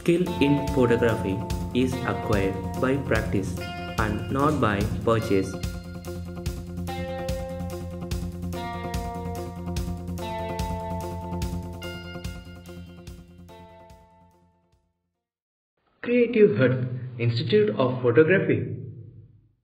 Skill in photography is acquired by practice and not by purchase. Creative Hut Institute of Photography.